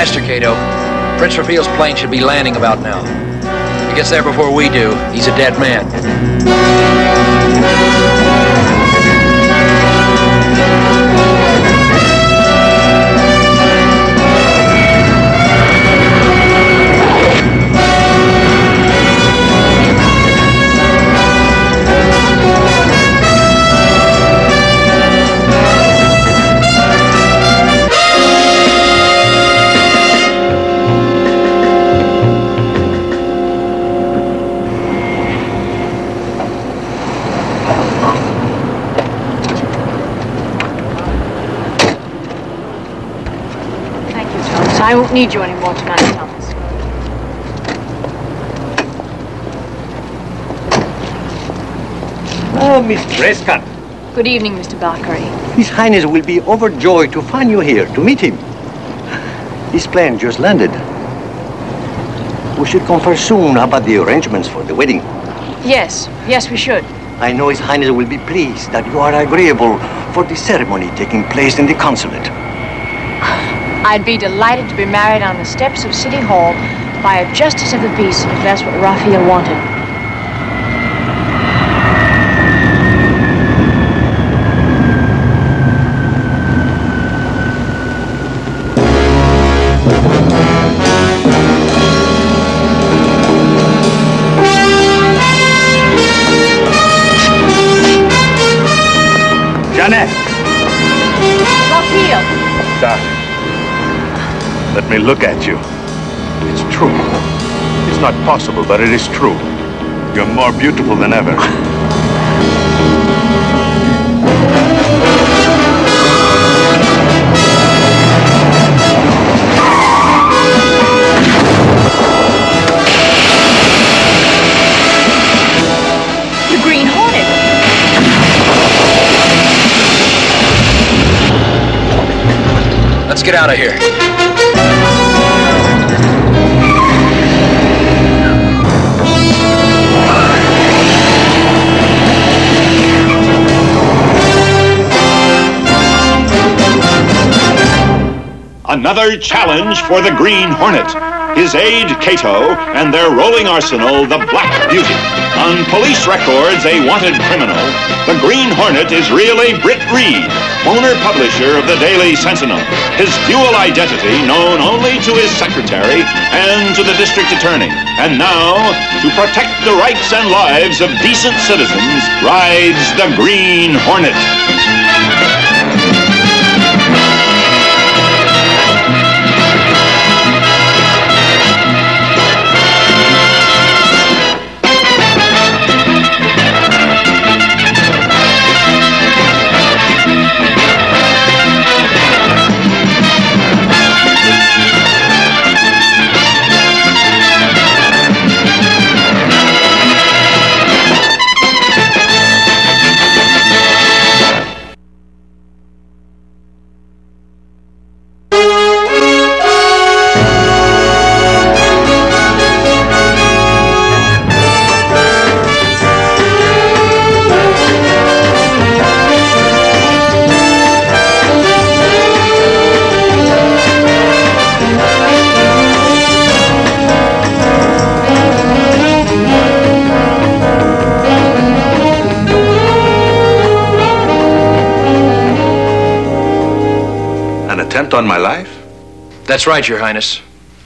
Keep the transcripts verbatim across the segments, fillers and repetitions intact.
Master Cato, Prince Raphael's plane should be landing about now. If he gets there before we do, he's a dead man. I won't need you anymore tonight, Thomas. Oh, Miss Prescott. Good evening, Mister Valkyrie. His Highness will be overjoyed to find you here, to meet him. His plane just landed. We should confer soon about the arrangements for the wedding. Yes, yes, we should. I know His Highness will be pleased that you are agreeable for the ceremony taking place in the consulate. I'd be delighted to be married on the steps of City Hall by a justice of the peace if that's what Raphael wanted. Janet! Raphael! Darling. Let me look at you. It's true. It's not possible, but it is true. You're more beautiful than ever. The Green Hornet! Let's get out of here. Another challenge for the Green Hornet, his aide Cato, and their rolling arsenal, the Black Beauty. On police records, a wanted criminal, the Green Hornet is really Britt Reed, owner-publisher of the Daily Sentinel. His dual identity known only to his secretary and to the district attorney. And now, to protect the rights and lives of decent citizens, rides the Green Hornet. On my life? That's right, Your Highness.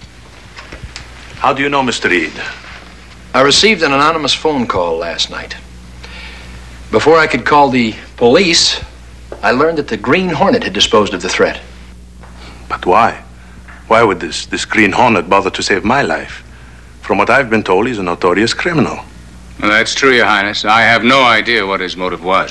How do you know Mister Reed? I received an anonymous phone call last night. Before I could call the police, I learned that the Green Hornet had disposed of the threat. But why? Why would this, this Green Hornet bother to save my life? From what I've been told, he's a notorious criminal. Well, that's true, Your Highness. I have no idea what his motive was.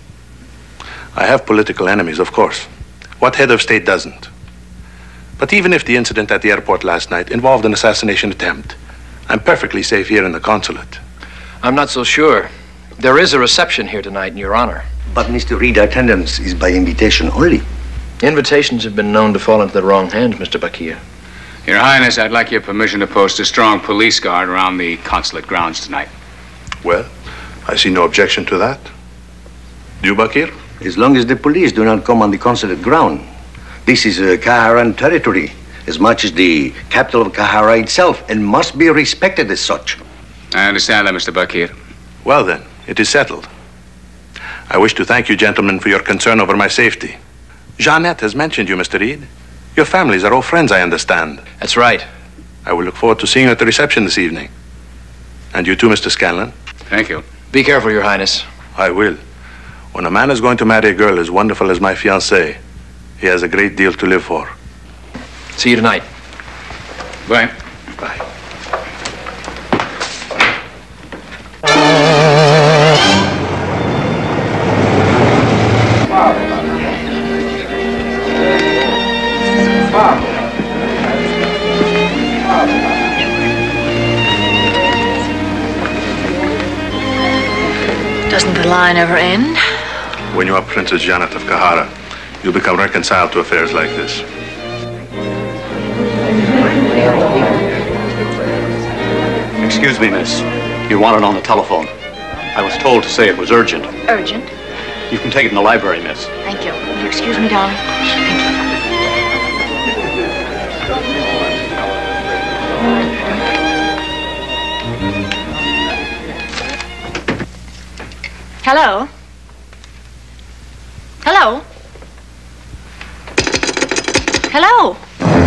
I have political enemies, of course. What head of state doesn't? But even if the incident at the airport last night involved an assassination attempt, I'm perfectly safe here in the consulate. I'm not so sure. There is a reception here tonight in your honor. But Mister Reed, attendance is by invitation only. Invitations have been known to fall into the wrong hands, Mister Bakir. Your Highness, I'd like your permission to post a strong police guard around the consulate grounds tonight. Well, I see no objection to that. Do you, Bakir? As long as the police do not come on the consulate ground. This is a Kaharan territory. as much as the capital of Kahara itself, and must be respected as such. I understand that, Mister Bakir. Well then, it is settled. I wish to thank you, gentlemen, for your concern over my safety. Jeanette has mentioned you, Mister Reed. Your families are all friends, I understand. That's right. I will look forward to seeing you at the reception this evening. And you too, Mister Scanlon. Thank you. Be careful, Your Highness. I will. When a man is going to marry a girl as wonderful as my fiancée, he has a great deal to live for. See you tonight. Bye. Bye. Doesn't the line ever end? When you are Princess Janet of Kahara, you become reconciled to affairs like this. Excuse me, miss. You're wanted on the telephone. I was told to say it was urgent. Urgent? You can take it in the library, miss. Thank you. Will you excuse me, darling? Thank you. Hello? Hello? Hello?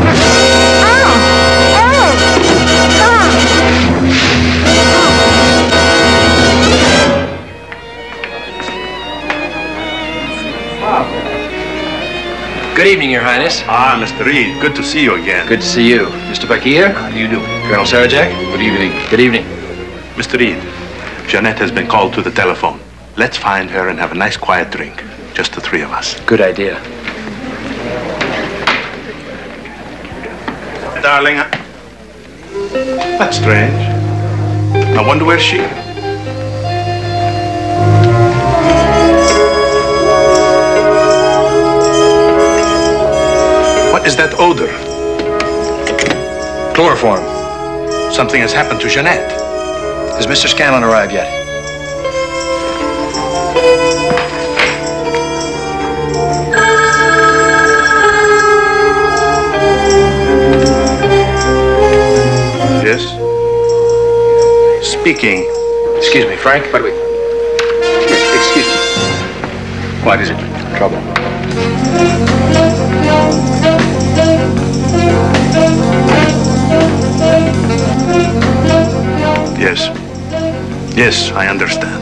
Good evening, Your Highness. Ah, Mister Reed, good to see you again. Good to see you. Mister Bakir? How do you do? Colonel Sarajak? Good evening. Good evening. Mister Reed, Jeanette has been called to the telephone. Let's find her and have a nice quiet drink. Just the three of us. Good idea. Darling, I... that's strange. I wonder where she... What is that odor? Chloroform. Something has happened to Jeanette. Has Mister Scanlon arrived yet? Yes? Speaking. Excuse me, Frank. But wait. Excuse me. What is it? Trouble. Yes. Yes, I understand.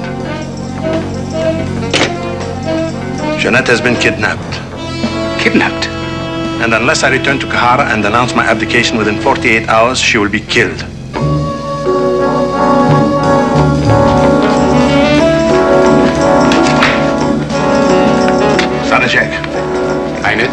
Jeanette has been kidnapped. Kidnapped? And unless I return to Kahara and announce my abdication within forty-eight hours, she will be killed. Sarajak. Highness?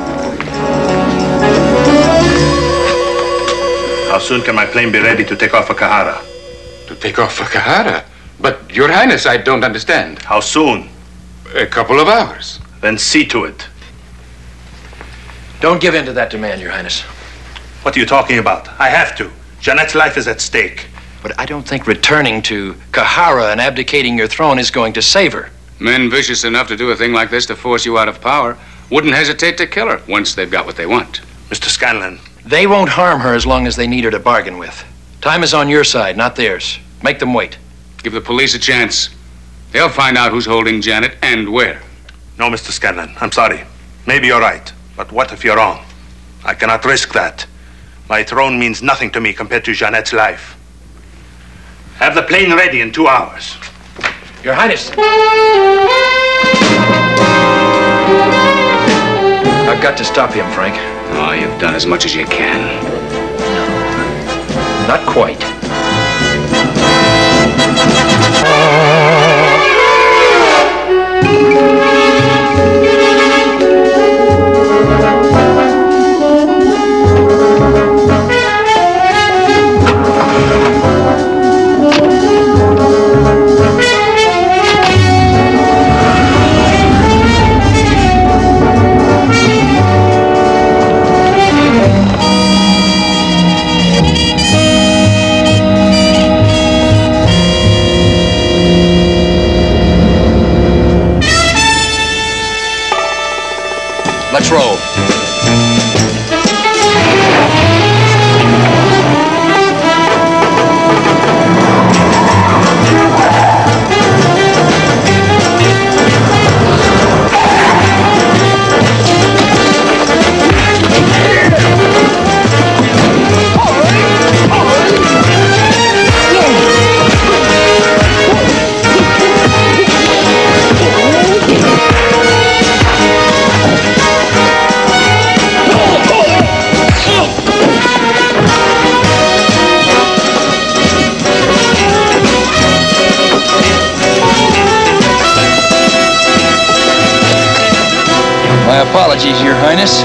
How soon can my plane be ready to take off for Kahara? To take off for Kahara? But, Your Highness, I don't understand. How soon? A couple of hours. Then see to it. Don't give in to that demand, Your Highness. What are you talking about? I have to. Jeanette's life is at stake. But I don't think returning to Kahara and abdicating your throne is going to save her. Men vicious enough to do a thing like this to force you out of power wouldn't hesitate to kill her once they've got what they want. Mister Scanlon. They won't harm her as long as they need her to bargain with. Time is on your side, not theirs. Make them wait. Give the police a chance. They'll find out who's holding Janet and where. No, Mister Scanlon. I'm sorry. Maybe you're right. But what if you're wrong? I cannot risk that. My throne means nothing to me compared to Jeanette's life. Have the plane ready in two hours. Your Highness. I've got to stop him, Frank. Oh, you've done as much as you can. No, not quite. Let's roll. My apologies, Your Highness.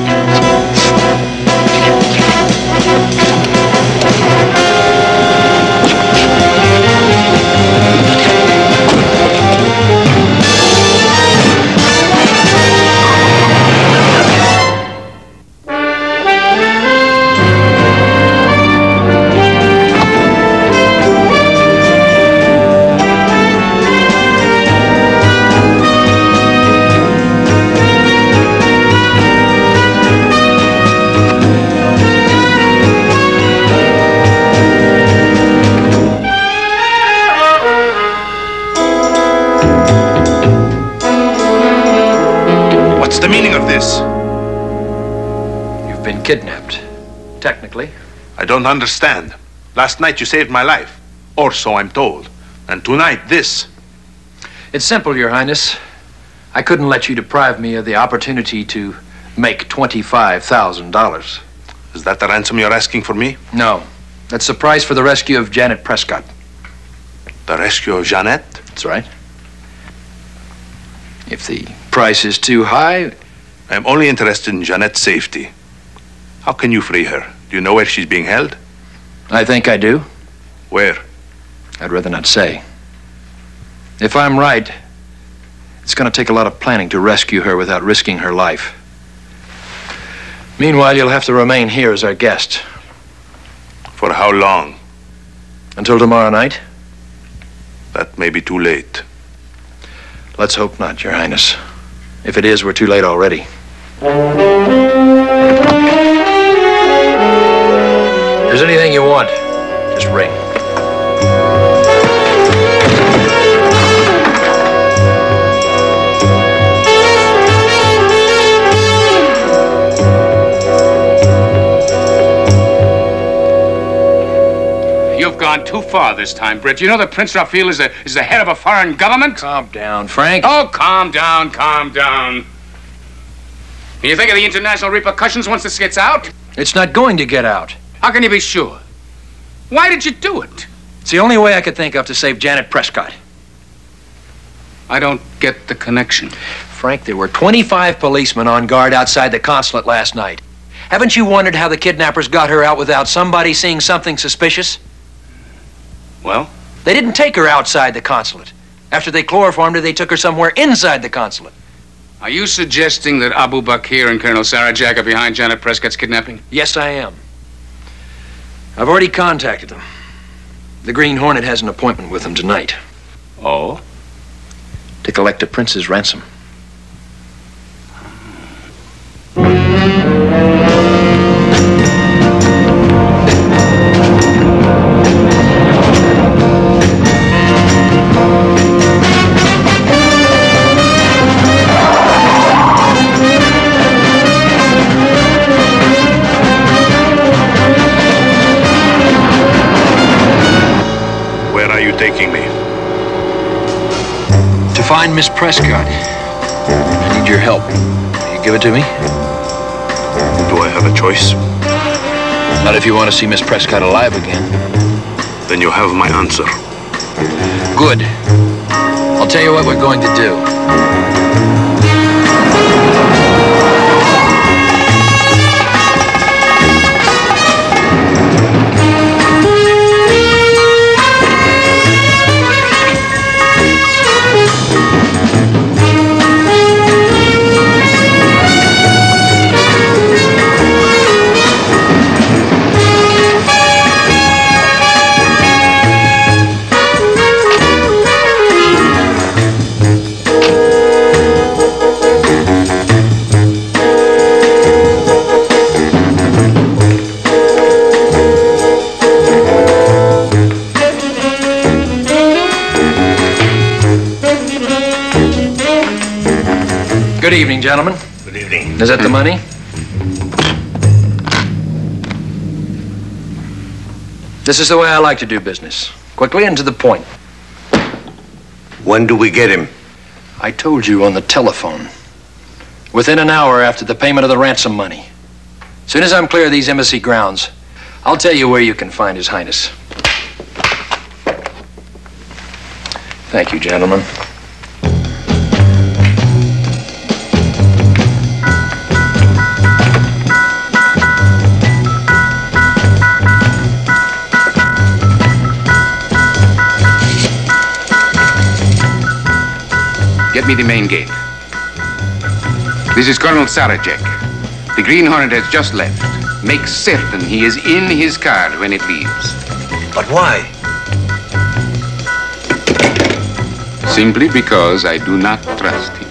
The meaning of this? You've been kidnapped. Technically. I don't understand. Last night you saved my life. Or so I'm told. And tonight, this. It's simple, Your Highness. I couldn't let you deprive me of the opportunity to make twenty-five thousand dollars. Is that the ransom you're asking for me? No. That's the price for the rescue of Janet Prescott. The rescue of Janet? That's right. If the price is too high... I'm only interested in Janet's safety. How can you free her? Do you know where she's being held? I think I do. Where? I'd rather not say. If I'm right, it's going to take a lot of planning to rescue her without risking her life. Meanwhile, you'll have to remain here as our guest. For how long? Until tomorrow night? That may be too late. Let's hope not, Your Highness. If it is, we're too late already. If there's anything you want, just ring. You've gone too far this time, Britt. You know that Prince Raphael is the, is the head of a foreign government? Calm down, Frank. Oh, calm down, calm down. Can you think of the international repercussions once this gets out? It's not going to get out. How can you be sure? Why did you do it? It's the only way I could think of to save Janet Prescott. I don't get the connection. Frank, there were twenty-five policemen on guard outside the consulate last night. Haven't you wondered how the kidnappers got her out without somebody seeing something suspicious? Well? They didn't take her outside the consulate. After they chloroformed her, they took her somewhere inside the consulate. Are you suggesting that Abu Bakr and Colonel Sarajak are behind Janet Prescott's kidnapping? Yes, I am. I've already contacted them. The Green Hornet has an appointment with them tonight. Oh? To collect a prince's ransom. Taking me? To find Miss Prescott. I need your help. Will you give it to me? Do I have a choice? Not if you want to see Miss Prescott alive again. Then you have my answer. Good. I'll tell you what we're going to do. Good evening, gentlemen. Good evening. Is that the money? This is the way I like to do business. Quickly and to the point. When do we get him? I told you on the telephone. Within an hour after the payment of the ransom money. As soon as I'm clear of these embassy grounds, I'll tell you where you can find His Highness. Thank you, gentlemen. Get me the main gate. This is Colonel Saracek. The Green Hornet has just left. Make certain he is in his car when it leaves. But why? Simply because I do not trust him.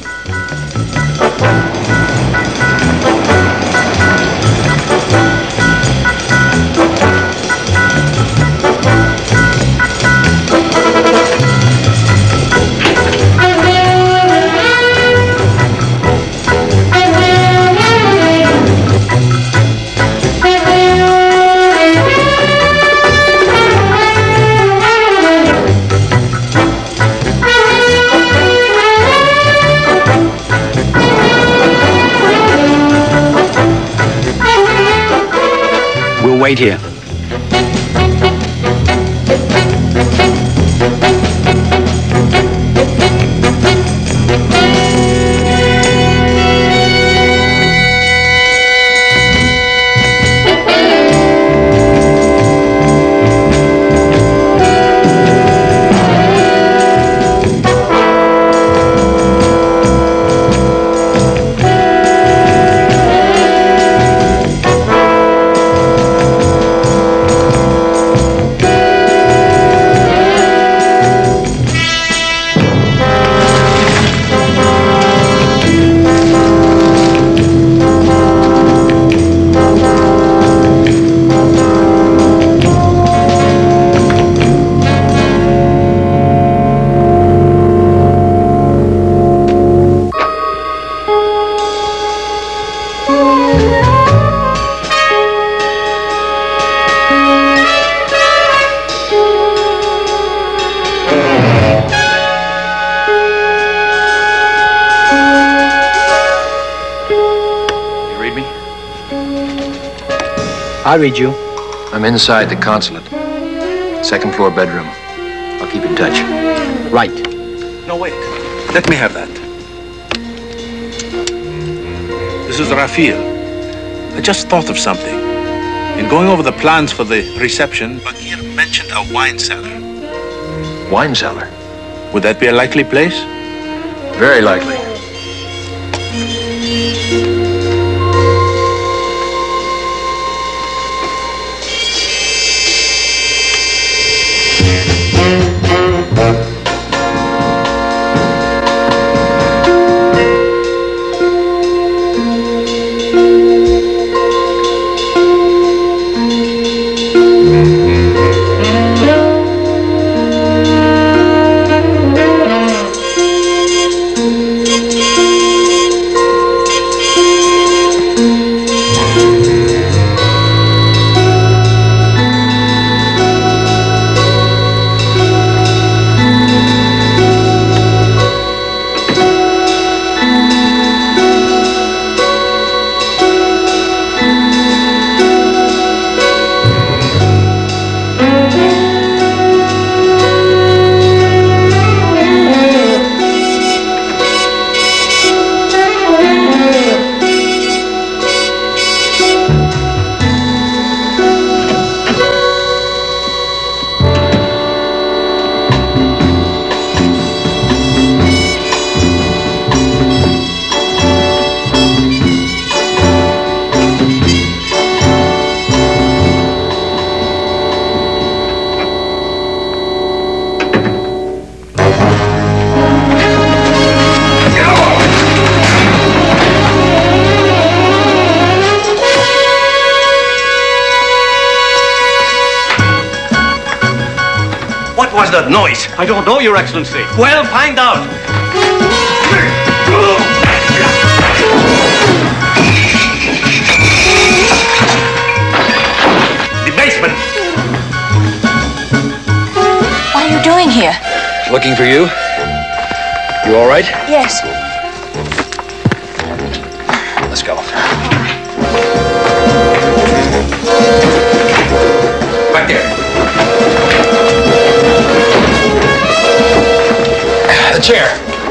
Wait here. I read you. I'm inside the consulate. Second floor bedroom. I'll keep in touch. Right. No, wait. Let me have that. This is Raphael. I just thought of something. In going over the plans for the reception, Bakir mentioned a wine cellar. Wine cellar? Would that be a likely place? Very likely. What was that noise? I don't know, Your Excellency. Well, find out. The basement. What are you doing here? Looking for you. You all right? Yes. Let's go. Back there. The chair.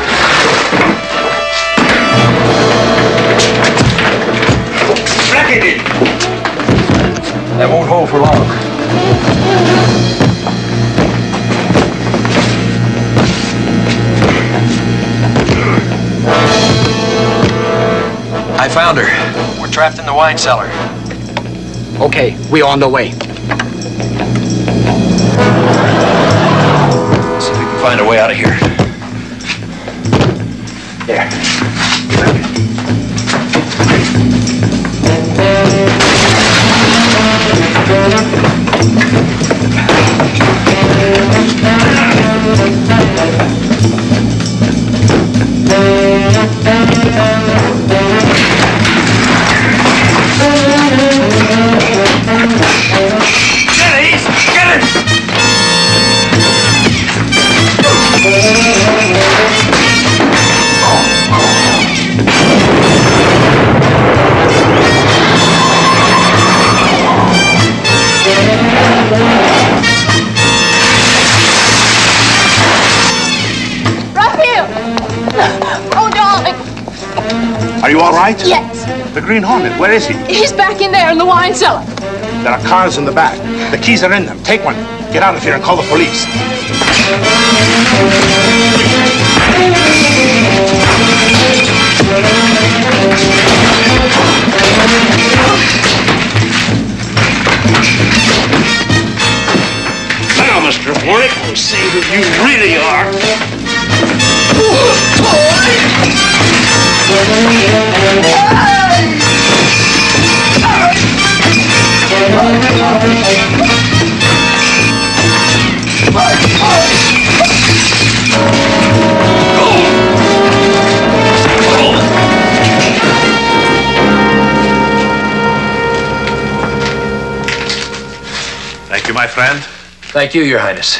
Bracket it. That won't hold for long. found her. We're trapped in the wine cellar. Okay, we on the way. Let's see if we can find a way out of here. There. Are you all right? Yes. The Green Hornet, where is he? He's back in there in the wine cellar. There are cars in the back. The keys are in them. Take one. Get out of here and call the police. Now, Mister Hornet, we'll see who you really are. Thank you, my friend. Thank you, Your Highness.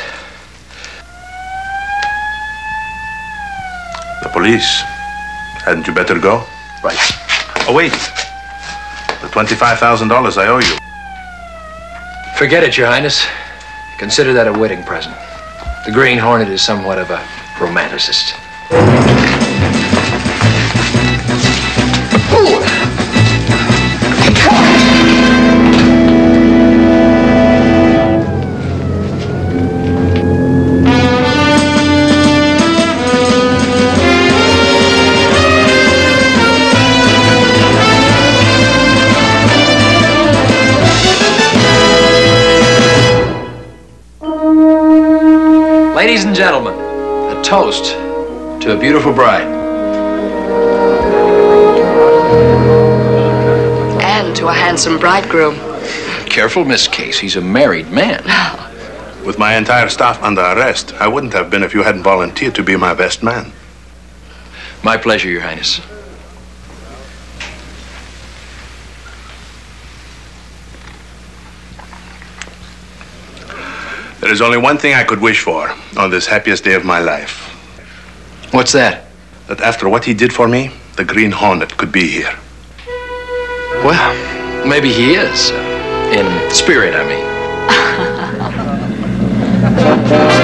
The police. Hadn't you better go? Right. Oh, wait. The twenty-five thousand dollars I owe you. Forget it, Your Highness. Consider that a wedding present. The Green Hornet is somewhat of a romanticist. Ladies and gentlemen, a toast to a beautiful bride. And to a handsome bridegroom. Careful, Miss Case. He's a married man. With my entire staff under arrest, I wouldn't have been if you hadn't volunteered to be my best man. My pleasure, Your Highness. There is only one thing I could wish for on this happiest day of my life. What's that? That after what he did for me, the Green Hornet could be here. Well, maybe he is. Uh, in spirit, I mean.